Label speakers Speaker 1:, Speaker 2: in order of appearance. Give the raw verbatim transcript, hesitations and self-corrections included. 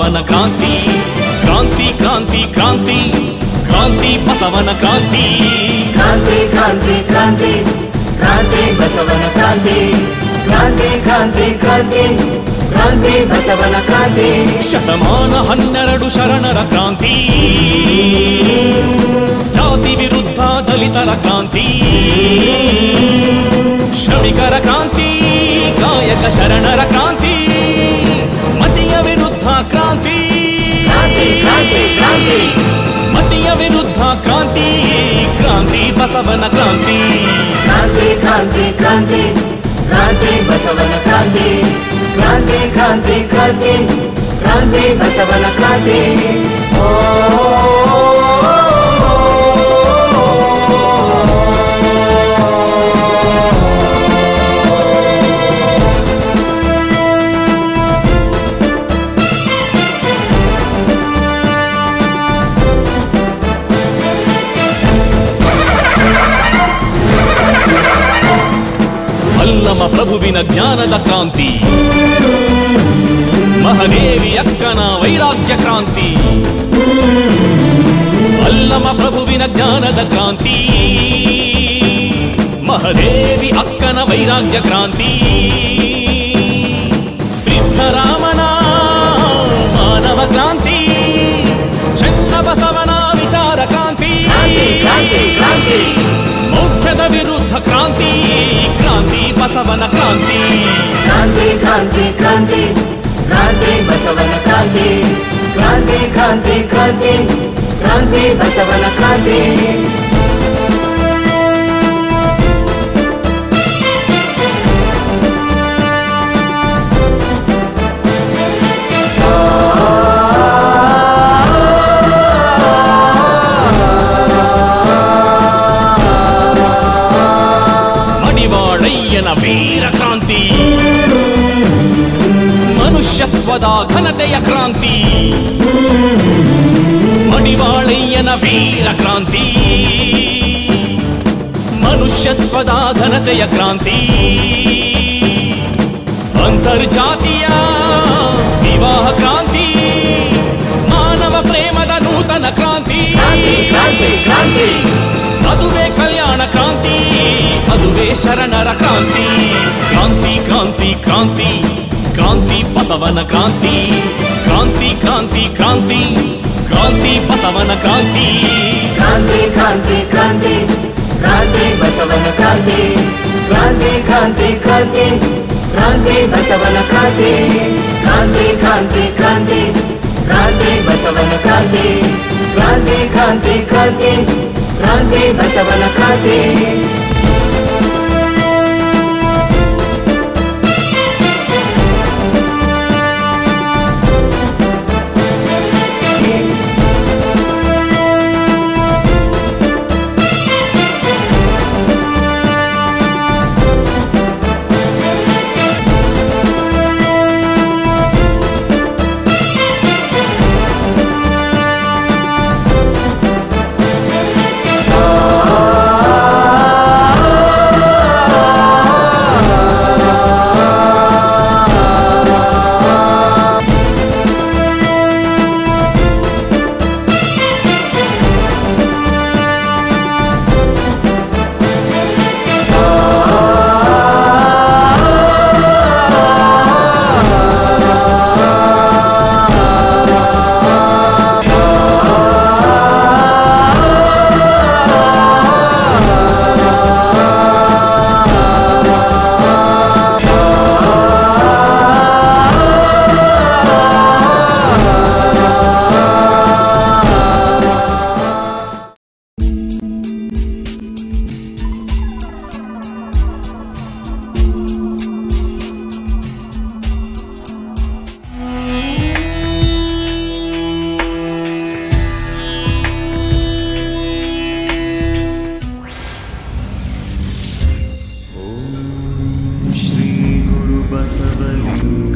Speaker 1: ಬಸವನ ಕ್ರಾಂತಿ ಕ್ರಾಂತಿ ಕ್ರಾಂತಿ ಕ್ರಾಂತಿ ಕ್ರಾಂತಿ ಬಸವನ ಕ್ರಾಂತಿ
Speaker 2: ಕ್ರಾಂತಿ ಕ್ರಾಂತಿ ಕ್ರಾಂತಿ ಕ್ರಾಂತಿ ಬಸವನ ಕ್ರಾಂತಿ ಕ್ರಾಂತಿ ಕ್ರಾಂತಿ ಕ್ರಾಂತಿ ಕ್ರಾಂತಿ ಬಸವನ ಕ್ರಾಂತಿ
Speaker 1: ಶತಮಾನ ಹನ್ನೆರಡು ಶರಣರ ಕ್ರಾಂತಿ ಜಾತಿ ವಿರುದ್ಧ ದಲಿತರ ಕ್ರಾಂತಿ ಶ್ರಮಿಕರ ಕ್ರಾಂತಿ ಕಾಯಕ ಶರಣರ ಕ್ರಾಂತಿ ಮತಿಯ ವಿರುದ್ಧ ಕ್ರಾಂತಿ
Speaker 2: ಕ್ರಾಂತಿ ಕ್ರಾಂತಿ ಕ್ರಾಂತಿ
Speaker 1: ಮತಿಯ ವಿರುದ್ಧ ಕ್ರಾಂತಿ ಕ್ರಾಂತಿ ಬಸವನ ಕ್ರಾಂತಿ
Speaker 2: ಕ್ರಾಂತಿ ಕ್ರಾಂತಿ ಕ್ರಾಂತಿ ಕ್ರಾಂತಿ ಬಸವನ ಕ್ರಾಂತಿ ಕ್ರಾಂತಿ ಕ್ರಾಂತಿ ಕ್ರಾಂತಿ ಕ್ರಾಂತಿ ಬಸವನ ಕ್ರಾಂತಿ ಓ
Speaker 1: ಅಲ್ಲಮ ಪ್ರಭುವಿನ ಜ್ಞಾನದ ಕ್ರಾಂತಿ ಮಹದೇವಿ ಅಕ್ಕನ ವೈರಾಗ್ಯ ಕ್ರಾಂತಿ ಅಲ್ಲಮ ಪ್ರಭುವಿನ ಜ್ಞಾನದ ಕ್ರಾಂತಿ ಮಹದೇವಿ ಅಕ್ಕನ ವೈರಾಗ್ಯ ಕ್ರಾಂತಿ ಸಿದ್ದರಾಮನ ಮಾನವ ಕ್ರಾಂತಿ ಚನ್ನ ಬಸವನ ವಿಚಾರ ಕ್ರಾಂತಿ
Speaker 2: ಕ್ರಾಂತಿ ಕ್ರಾಂತಿ
Speaker 1: ಮೌಢ್ಯದ ವಿರುದ್ಧ ಕ್ರಾಂತಿ ಕ್ರಾಂತಿ ಬಸವನ ಕ್ರಾಂತಿ
Speaker 2: ಕ್ರಾಂತಿ ಕ್ರಾಂತಿ ಕ್ರಾಂತಿ ಕ್ರಾಂತಿ ಬಸವನ ಕ್ರಾಂತಿ ಕ್ರಾಂತಿ ಕ್ರಾಂತಿ ಕ್ರಾಂತಿ ಕ್ರಾಂತಿ ಬಸವನ ಕ್ರಾಂತಿ
Speaker 1: ಮಡಿವಾಳಯ್ಯನ ವೀರ ಕ್ರಾಂತಿ ಮನುಷ್ಯತ್ವದ ಘನತೆಯ ಕ್ರಾಂತಿ ಮಡಿವಾಳಯ್ಯನ ವೀರ ಕ್ರಾಂತಿ ಮನುಷ್ಯತ್ವದ ಘನತೆಯ ಕ್ರಾಂತಿ ಅಂತರ್ಜಾತೀಯ ವಿವಾಹ ಕ್ರಾಂತಿ ಮಾನವ ಪ್ರೇಮದ ನೂತನ ಕ್ರಾಂತಿ
Speaker 2: ಕ್ರಾಂತಿ ಕ್ರಾಂತಿ
Speaker 1: ಅದುವೇ ಕಲ್ಯಾಣ ಕ್ರಾಂತಿ ಅದುವೇ ಶರಣರ ಕ್ರಾಂತಿ ಕ್ರಾಂತಿ ಕ್ರಾಂತಿ ಕ್ರಾಂತಿ ಕ್ರಾಂತಿ ಬಸವನ ಕ್ರಾಂತಿ ಕ್ರಾಂತಿ ಕ್ರಾಂತಿ ಕ್ರಾಂತಿ ಕ್ರಾಂತಿ ಬಸವನ ಕ್ರಾಂತಿ
Speaker 2: ಕ್ರಾಂತಿ ಕ್ರಾಂತಿ ಕ್ರಾಂತಿ ಕ್ರಾಂತಿ ಬಸವನ ಕ್ರಾಂತಿ ಕ್ರಾಂತಿ ಕ್ರಾಂತಿ ಕ್ರಾಂತಿ ಕ್ರಾಂತಿ ಬಸವನ ಕ್ರಾಂತಿ ಕ್ರಾಂತಿ ಕ್ರಾಂತಿ ಕ್ರಾಂತಿ ಕ್ರಾಂತಿ ಬಸವನ ಕ್ರಾಂತಿ ಕ್ರಾಂತಿ ಕ್ರಾಂತಿ ಕ್ರಾಂತಿ ಕ್ರಾಂತಿ ಬಸವನ ಕ್ರಾಂತಿ
Speaker 3: बसवलिंगाय